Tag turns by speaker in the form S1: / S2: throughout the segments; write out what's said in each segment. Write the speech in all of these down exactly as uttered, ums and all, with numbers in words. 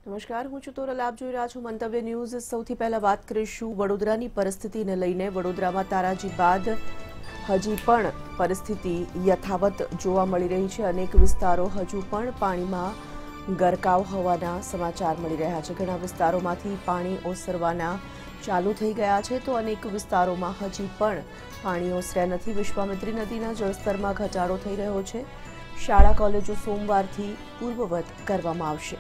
S1: નમસ્કાર, હું છું તોરલ. આપ જોઈ રહ્યા છો મંતવ્ય ન્યૂઝ. સૌથી પહેલા વાત કરીશું વડોદરાની પરિસ્થિતિને લઈને. વડોદરામાં તારાજી બાદ હજી પણ પરિસ્થિતિ યથાવત જોવા મળી રહી છે. અનેક વિસ્તારો હજુ પણ પાણીમાં ગરકાવ હોવાના સમાચાર મળી રહ્યા છે. ઘણા વિસ્તારોમાંથી પાણી ઓસરવાના ચાલુ થઈ ગયા છે, તો અનેક વિસ્તારોમાં હજી પણ પાણી ઓસર્યા નથી. વિશ્વામિત્રી નદીના જળસ્તરમાં ઘટાડો થઈ રહ્યો છે. શાળા કોલેજો સોમવારથી પૂર્વવત કરવામાં આવશે.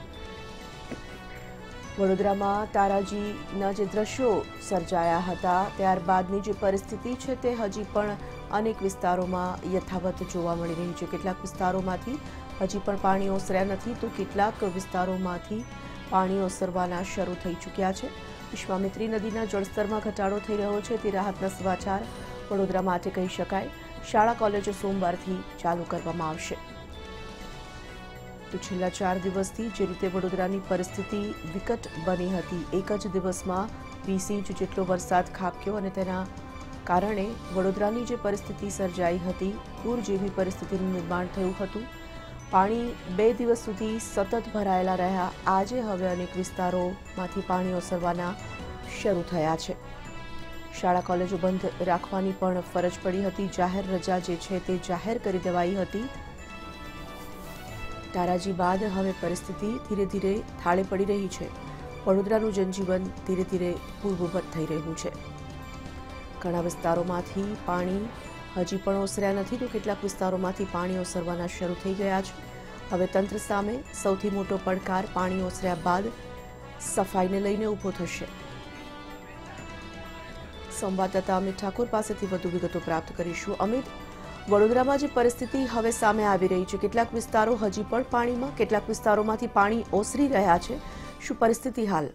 S1: વડોદરામાં તારાજીના જે દ્રશ્યો સર્જાયા હતા ત્યારબાદની જે પરિસ્થિતિ છે તે હજી પણ અનેક વિસ્તારોમાં યથાવત જોવા મળી રહી છે. કેટલાક વિસ્તારોમાંથી હજી પણ પાણી ઓસર્યા નથી, તો કેટલાક વિસ્તારોમાંથી પાણી ઓસરવાના શરૂ થઈ ચૂક્યા છે. વિશ્વામિત્રી નદીના જળસ્તરમાં ઘટાડો થઈ રહ્યો છે તે રાહતના સમાચાર વડોદરા માટે કહી શકાય. શાળા કોલેજો સોમવારથી ચાલુ કરવામાં આવશે. તો છેલ્લા ચાર દિવસથી જે રીતે વડોદરાની પરિસ્થિતિ વિકટ બની હતી, એક જ દિવસમાં વીસ ઇંચ જેટલો વરસાદ ખાબક્યો અને તેના કારણે વડોદરાની જે પરિસ્થિતિ સર્જાઈ હતી, પૂર જેવી પરિસ્થિતિનું નિર્માણ થયું હતું. પાણી બે દિવસ સુધી સતત ભરાયેલા રહ્યા. આજે હવે અનેક વિસ્તારોમાંથી પાણી ઓસરવાના શરૂ થયા છે. શાળા કોલેજો બંધ રાખવાની પણ ફરજ પડી હતી. જાહેર રજા જે છે તે જાહેર કરી દેવાઈ હતી. તારાજી બાદ હવે પરિસ્થિતિ ધીરે ધીરે થાળે પડી રહી છે. વડોદરાનું જનજીવન ધીરે ધીરે પૂર્વવત થઈ રહ્યું છે. ઘણા વિસ્તારોમાંથી પાણી હજી પણ ઓસર્યા નથી, તો કેટલાક વિસ્તારોમાંથી પાણી ઓસરવાના શરૂ થઈ ગયા છે. હવે તંત્ર સામે સૌથી મોટો પડકાર પાણી ઓસર્યા બાદ સફાઈને લઈને ઊભો થશે. સંવાદદાતા અમિત ઠાકોર પાસેથી વધુ વિગતો પ્રાપ્ત કરીશું. અમિત, વડોદરામાં જે પરિસ્થિતિ હવે સામે આવી રહી છે, કેટલાક વિસ્તારો હજી પણ પાણીમાં, કેટલાક વિસ્તારોમાંથી પાણી ઓસરી રહ્યા છે. શું પરિસ્થિતિ હાલ?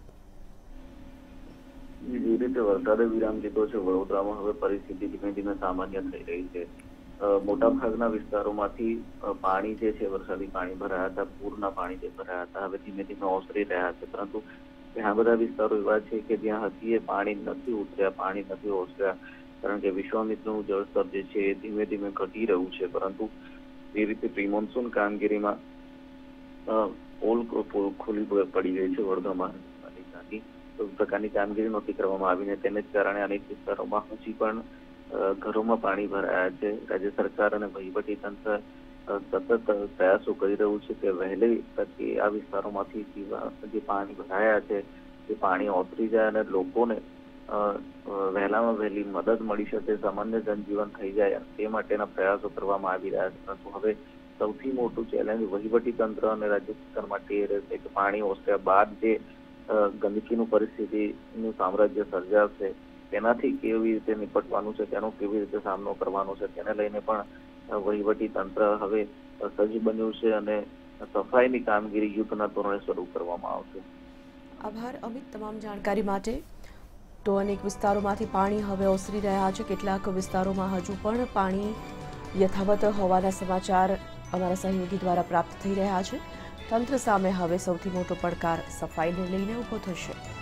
S2: જે રીતે વરસાદે વિરામ લીધો છે, વડોદરામાં હવે પરિસ્થિતિ ધીમે ધીમે સામાન્ય થઈ રહી છે. મોટાભાગના વિસ્તારોમાંથી પાણી જે છે, વરસાદી પાણી ભરાયા હતા, પૂરના પાણી જે ભરાયા હતા, હવે ધીમે ધીમે ઓસરી રહ્યા છે. પરંતુ ઘણા બધા વિસ્તારો એવા છે કે જ્યાં હજી એ પાણી નથી ઉતર્યા, પાણી નથી ઓસર્યા, કારણ કે વિશ્વામિત્રનું જળસ્તર જે છે એ ધીમે ધીમે ઘટી રહ્યું છે. પરંતુ એ રીતે પ્રી મોન્સૂન કામગીરીમાં પોલ ખુલ્લી પડી ગઈ છે વડોદરા મહાનગરપાલિકાની. તો પ્રકારની કામગીરી નહોતી કરવામાં આવીને તેને જ કારણે અનેક વિસ્તારોમાં હજી પણ ઘરોમાં પાણી ભરાયા છે. રાજ્ય સરકાર અને વહીવટી તંત્ર સતત પ્રયાસો કરી રહ્યું છે કે વહેલી તકે આ વિસ્તારોમાંથી જે પાણી ભરાયા છે તે પાણી ઓસરી જાય અને લોકોને વહેલામાં વહેલી મદદ મળી શકે, સામાન્ય જનજીવન થઈ જાય, તે માટેના પ્રયાસો કરવામાં આવી રહ્યા છે. પરંતુ હવે સૌથી મોટું ચેલેન્જ વહીવટી તંત્ર અને રાજ્ય સરકાર માટે એ રહેશે કે પાણી ઓસર્યા બાદ જે ગંદકીનું પરિસ્થિતિનું સામ્રાજ્ય સર્જાશે તેનાથી કેવી રીતે નિપટવાનું છે, તેનો કેવી રીતે સામનો કરવાનો છે, તેને લઈને પણ વહીવટી તંત્ર હવે સજ્જ બન્યું છે અને સફાઈની કામગીરી યુદ્ધના ધોરણે શરૂ કરવામાં આવશે.
S1: આભાર અમિત, તમામ જાણકારી માટે. તો અનેક વિસ્તારોમાંથી પાણી હવે ઓસરી રહ્યા છે. કેટલાક વિસ્તારોમાં હજુ પણ પાણી યથાવત હોવાના સમાચાર અમારા સહયોગી દ્વારા પ્રાપ્ત થઈ રહ્યા છે. તંત્ર સામે હવે સૌથી મોટો પડકાર સફાઈને લઈને ઊભો થશે.